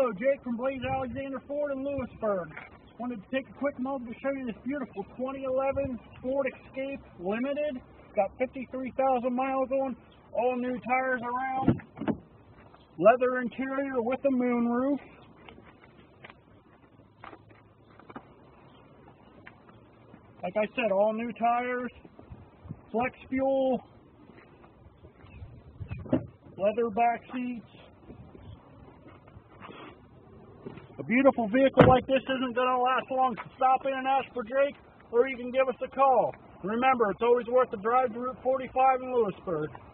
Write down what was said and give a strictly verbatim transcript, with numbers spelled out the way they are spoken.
Hello, Jake from Blaise Alexander Ford in Lewisburg. Wanted to take a quick moment to show you this beautiful twenty eleven Ford Escape Limited. Got fifty-three thousand miles on, all new tires around, leather interior with a moonroof. Like I said, all new tires, flex fuel, leather back seats. A beautiful vehicle like this isn't going to last long, so stop in and ask for Jake, or you can give us a call. Remember, it's always worth the drive to Route forty-five in Lewisburg.